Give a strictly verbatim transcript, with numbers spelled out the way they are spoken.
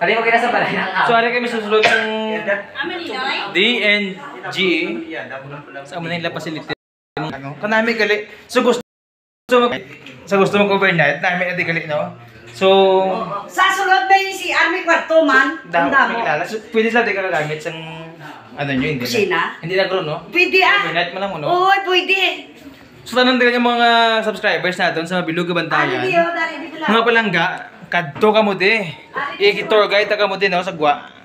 Kali mo kina sa balay na. So, ari kami susunod ng D and G. Sa amo nila facility. Ano? Kanami gali. So, gusto mo, sa gusto mong overnight, namin na di gali, no? So, sa sulod na yung si Army Kwarto man. dami kilala. So, pwede sila di ka gamit sa ano nyo, hindi kusina? na. Hindi na gro, no? Pwede ah. Overnight mo lang, no? Oo, pwede. So, tanong din yung mga subscribers natin sa Bilog Bantayan. Ano di, oh, dali, di pala. Mga palangga, kadto ka mo di. I-tour guide ka mo di, no? Sa Gwa.